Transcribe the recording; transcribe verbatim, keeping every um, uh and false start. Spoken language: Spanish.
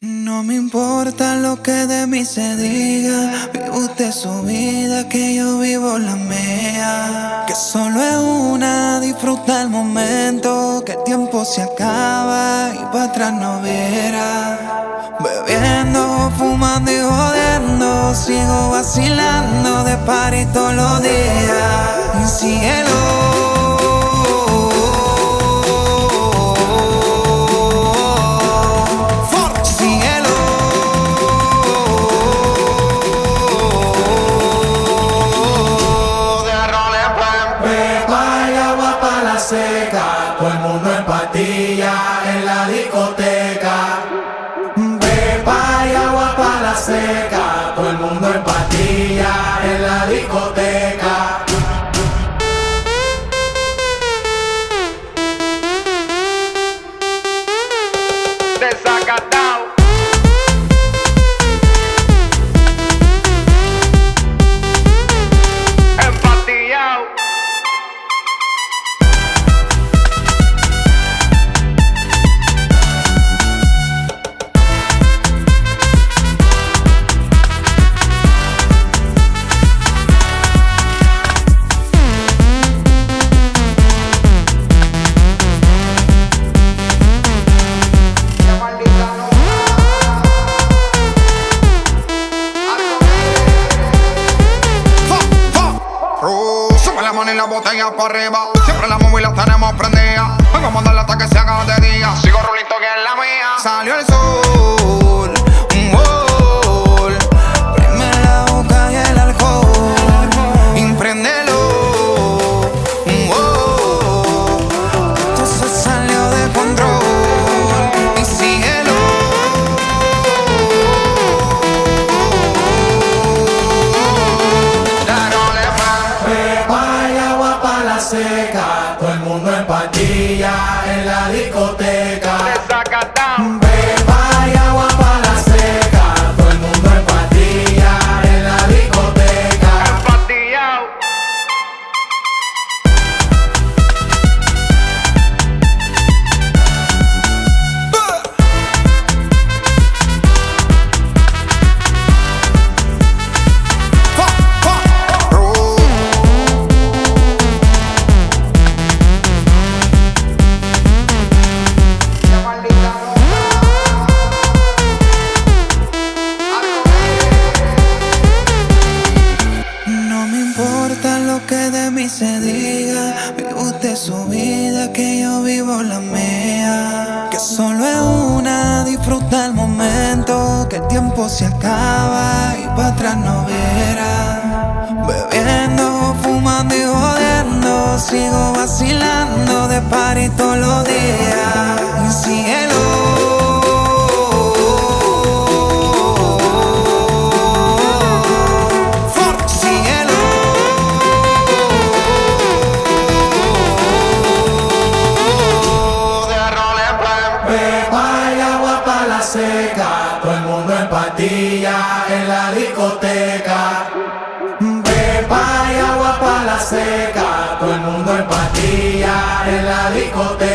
No me importa lo que de mí se diga, vive usted su vida, que yo vivo la mía. Que solo es una, disfruta el momento, que el tiempo se acaba y para atrás no verá. Bebiendo, fumando y jodiendo, sigo vacilando de party todos los días. Cielo, seca, todo el mundo en patilla en la discoteca. Pepa y agua pa' la seca, todo el mundo en patilla en la discoteca. Desacatado. Empatillao. Y la botella para arriba, siempre la móvil la tenemos prendida. Hoy vamos a darle hasta que se haga de día. Sigo rulito que es la mía. Salió el sol, un gol. Prime la boca y el alcohol. Impréndelo, un gol. Esto se salió de control. Y síguelo. Seca, todo el mundo en patilla en la discoteca. Desacatado. Pepa y agua pa' la seca, todo el mundo en patilla en la discoteca. Empatillao. Que de mí se diga, vive usted su vida, que yo vivo la mía. Que solo es una, disfruta el momento, que el tiempo se acaba y para atrás no verá. Bebiendo, fumando y jodiendo, sigo vacilando de party todos los días. Cielo, seca, todo el mundo en patilla en la discoteca. Pepa y agua pa' la seca, todo el mundo en patilla en la discoteca.